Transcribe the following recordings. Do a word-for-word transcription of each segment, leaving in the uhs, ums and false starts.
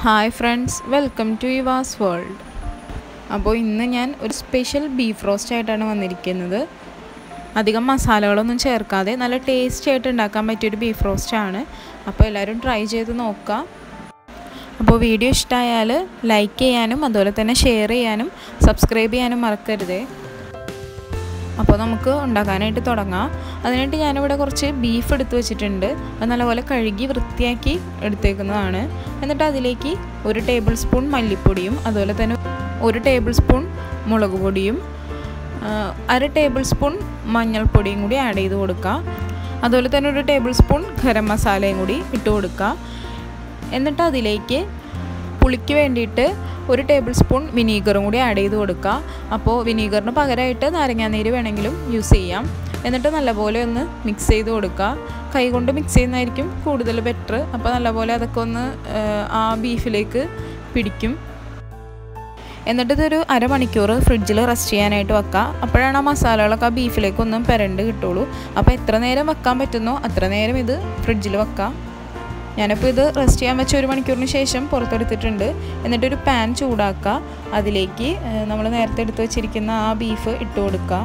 Hi friends, welcome to Ewaas world. അപ്പോൾ ഇന്ന് ഞാൻ ഒരു സ്പെഷ്യൽ ബീഫ് റോസ്റ്റ് ആയിട്ടാണ് വന്നിരിക്കുന്നത്. അധികം മസാലകളൊന്നും ചേർക്കാതെ നല്ല ടേസ്റ്റി ആയിട്ട് ഉണ്ടാക്കാൻ പറ്റിയ ഒരു ബീഫ് റോസ്റ്റ് ആണ്. അപ്പോൾ എല്ലാവരും ട്രൈ ചെയ്ത് നോക്കുക. അപ്പോൾ വീഡിയോ ഇഷ്ടമായാൽ ലൈക്ക് ചെയ്യാനും അതുപോലെ തന്നെ ഷെയർ ചെയ്യാനും സബ്സ്ക്രൈബ് ചെയ്യാനും മറക്കരുത്. അപ്പോൾ നമുക്ക് ഉണ്ടാക്കാനായിട്ട് തുടങ്ങാം. അതിനായിട്ട് ഞാനിവിടെ കുറച്ച് ബീഫ് എടുത്ത് വെച്ചിട്ടുണ്ട്. അത് നല്ലപോലെ കഴുകി വൃത്തിയാക്കി എടുത്തേക്കുന്നതാണ്. എന്നിട്ട് അതിലേക്ക് ഒരു ടേബിൾ സ്പൂൺ മല്ലിപ്പൊടിയും അതുപോലെ തന്നെ ഒരു ടേബിൾ സ്പൂൺ മുളക് പൊടിയും അര ടേബിൾ സ്പൂൺ മഞ്ഞൾപ്പൊടിയും കൂടി ആഡ് ചെയ്ത് കൊടുക്കുക. അതുപോലെ തന്നെ ഒരു ടേബിൾ സ്പൂൺ ഗരം മസാലയും കൂടി ഇട്ട് കൊടുക്കുക. എന്നിട്ട് അതിലേക്ക് പുളിക്ക് വേണ്ടിയിട്ട് ഒരു ടേബിൾ സ്പൂൺ വിനീഗറും കൂടി ആഡ് ചെയ്ത് കൊടുക്കുക. അപ്പോൾ വിനീഗറിന് പകരമായിട്ട് നാരങ്ങാനീര് വേണമെങ്കിലും യൂസ് ചെയ്യാം. എന്നിട്ട് നല്ലപോലെ ഒന്ന് മിക്സ് ചെയ്ത് കൊടുക്കുക. കൈ കൊണ്ട് മിക്സ് ചെയ്യുന്നതായിരിക്കും കൂടുതൽ ബെറ്റർ. അപ്പോൾ നല്ലപോലെ അതൊക്കെ ഒന്ന് ആ ബീഫിലേക്ക് പിടിക്കും. എന്നിട്ട് ഇതൊരു അരമണിക്കൂർ ഫ്രിഡ്ജിൽ റെസ്റ്റ് ചെയ്യാനായിട്ട് വെക്കുക. അപ്പോഴാണ് ആ മസാലകളൊക്കെ ആ ബീഫിലേക്കൊന്നും പെരണ്ട് കിട്ടുള്ളൂ. അപ്പോൾ എത്ര നേരം വെക്കാൻ പറ്റുന്നോ അത്ര നേരം ഇത് ഫ്രിഡ്ജിൽ വെക്കുക. ഞാനിപ്പോൾ ഇത് റെസ്റ്റ് ചെയ്യാൻ വെച്ച ഒരു മണിക്കൂറിന് ശേഷം പുറത്തെടുത്തിട്ടുണ്ട്. എന്നിട്ടൊരു പാൻ ചൂടാക്കുക. അതിലേക്ക് നമ്മൾ നേരത്തെ എടുത്ത് വെച്ചിരിക്കുന്ന ആ ബീഫ് ഇട്ട് കൊടുക്കുക.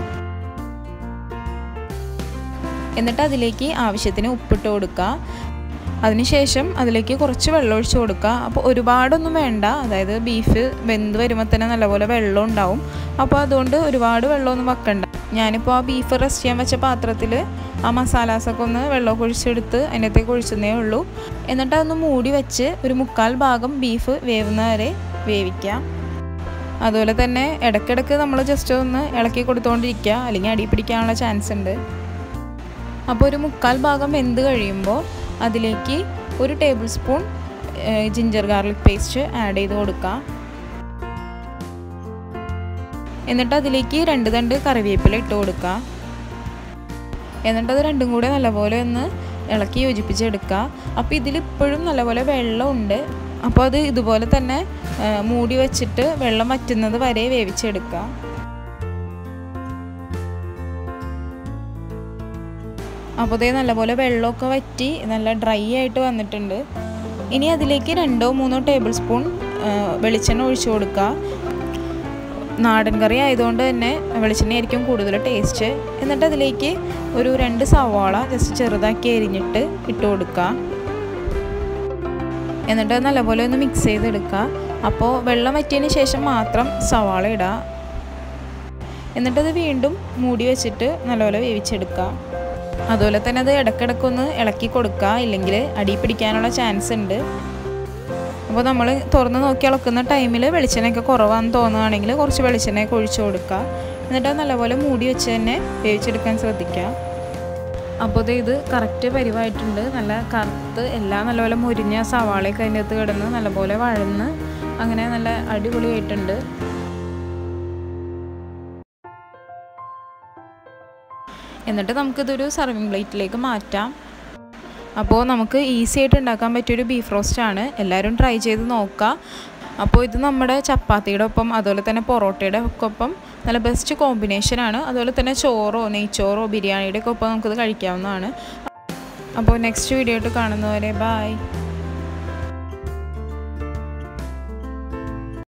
എന്നിട്ട് അതിലേക്ക് ആവശ്യത്തിന് ഉപ്പിട്ട് കൊടുക്കുക. അതിനുശേഷം അതിലേക്ക് കുറച്ച് വെള്ളം ഒഴിച്ച് കൊടുക്കുക. അപ്പോൾ ഒരുപാടൊന്നും വേണ്ട. അതായത് ബീഫ് വെന്ത് വരുമ്പോൾ തന്നെ നല്ലപോലെ വെള്ളം ഉണ്ടാവും. അപ്പോൾ അതുകൊണ്ട് ഒരുപാട് വെള്ളമൊന്നും വെക്കണ്ട. ഞാനിപ്പോൾ ആ ബീഫ് റെസ്റ്റ് ചെയ്യാൻ വെച്ച പാത്രത്തിൽ ആ മസാലാസൊക്കെ ഒന്ന് വെള്ളമൊക്കെ ഒഴിച്ചെടുത്ത് അതിനകത്തേക്ക് ഒഴിച്ചതേ ഉള്ളൂ. എന്നിട്ട് അതൊന്ന് മൂടി വെച്ച് ഒരു മുക്കാൽ ഭാഗം ബീഫ് വേവുന്ന വരെ വേവിക്കാം. അതുപോലെ തന്നെ ഇടയ്ക്കിടയ്ക്ക് നമ്മൾ ജസ്റ്റ് ഒന്ന് ഇളക്കി കൊടുത്തുകൊണ്ടിരിക്കുക, അല്ലെങ്കിൽ അടി പിടിക്കാനുള്ള ചാൻസ് ഉണ്ട്. അപ്പോൾ ഒരു മുക്കാൽ ഭാഗം വെന്ത് കഴിയുമ്പോൾ അതിലേക്ക് ഒരു tablespoon ginger garlic paste add ചെയ്ത് കൊടുക്കുക. എന്നിട്ട് അതിലേക്ക് രണ്ട് തണ്ട് കറിവേപ്പില ഇട്ട് കൊടുക്കുക. എന്നിട്ടത് രണ്ടും കൂടെ നല്ലപോലെ ഒന്ന് ഇളക്കി യോജിപ്പിച്ചെടുക്കുക. അപ്പോൾ ഇതിലിപ്പോഴും നല്ലപോലെ വെള്ളമുണ്ട്. അപ്പോൾ അത് ഇതുപോലെ തന്നെ മൂടി വെച്ചിട്ട് വെള്ളം വറ്റുന്നത് വരെ വേവിച്ചെടുക്കുക. അപ്പോൾ ഇതേ നല്ലപോലെ വെള്ളമൊക്കെ വറ്റി നല്ല ഡ്രൈ ആയിട്ട് വന്നിട്ടുണ്ട്. ഇനി അതിലേക്ക് രണ്ടോ മൂന്നോ ടേബിൾ സ്പൂൺ വെളിച്ചെണ്ണ ഒഴിച്ചു കൊടുക്കുക. നാടൻ കറി ആയതുകൊണ്ട് തന്നെ വെളിച്ചെണ്ണയായിരിക്കും കൂടുതൽ ടേസ്റ്റ്. എന്നിട്ട് അതിലേക്ക് ഒരു രണ്ട് സവാള ജസ്റ്റ് ചെറുതാക്കി അരിഞ്ഞിട്ട് ഇട്ട് കൊടുക്കുക. എന്നിട്ട് നല്ലപോലെ ഒന്ന് മിക്സ് ചെയ്തെടുക്കുക. അപ്പോൾ വെള്ളം വറ്റിയതിന് ശേഷം മാത്രം സവാള ഇടുക. എന്നിട്ടത് വീണ്ടും മൂടി വെച്ചിട്ട് നല്ലപോലെ വേവിച്ചെടുക്കുക. അതുപോലെ തന്നെ അത് ഇടയ്ക്കിടയ്ക്കൊന്ന് ഇളക്കി കൊടുക്കുക, ഇല്ലെങ്കിൽ അടി പിടിക്കാനുള്ള ചാൻസ് ഉണ്ട്. അപ്പോൾ നമ്മൾ തുറന്ന് നോക്കി ഇളക്കുന്ന ടൈമിൽ വെളിച്ചെണ്ണയൊക്കെ കുറവാണെന്ന് തോന്നുകയാണെങ്കിൽ കുറച്ച് വെളിച്ചെണ്ണയൊക്കെ ഒഴിച്ച് കൊടുക്കുക. എന്നിട്ട് നല്ലപോലെ മൂടി വെച്ച് തന്നെ വേവിച്ചെടുക്കാൻ ശ്രദ്ധിക്കുക. അപ്പോൾ ഇത് കറക്റ്റ് പരിവായിട്ടുണ്ട്. നല്ല കറുത്ത് എല്ലാം നല്ലപോലെ മുരിഞ്ഞ സവാളയൊക്കെ അതിൻ്റെ അകത്ത് കിടന്ന് നല്ലപോലെ വഴന്ന് അങ്ങനെ നല്ല അടിപൊളിയായിട്ടുണ്ട്. എന്നിട്ട് നമുക്കിതൊരു സർവിങ് പ്ലേറ്റിലേക്ക് മാറ്റാം. അപ്പോൾ നമുക്ക് ഈസി ആയിട്ട് ഉണ്ടാക്കാൻ പറ്റിയൊരു ബീഫ് റോസ്റ്റാണ്. എല്ലാവരും ട്രൈ ചെയ്ത് നോക്കുക. അപ്പോൾ ഇത് നമ്മുടെ ചപ്പാത്തിയുടെ ഒപ്പം അതുപോലെ തന്നെ പൊറോട്ടയുടെ ഒക്കെ ഒപ്പം നല്ല ബെസ്റ്റ് കോമ്പിനേഷനാണ്. അതുപോലെ തന്നെ ചോറോ നെയ്ച്ചോറോ ബിരിയാണിയുടെ ഒക്കെ ഒപ്പം നമുക്കിത് കഴിക്കാവുന്നതാണ്. അപ്പോൾ നെക്സ്റ്റ് വീഡിയോ ആയിട്ട് കാണുന്നവരെ ബൈ.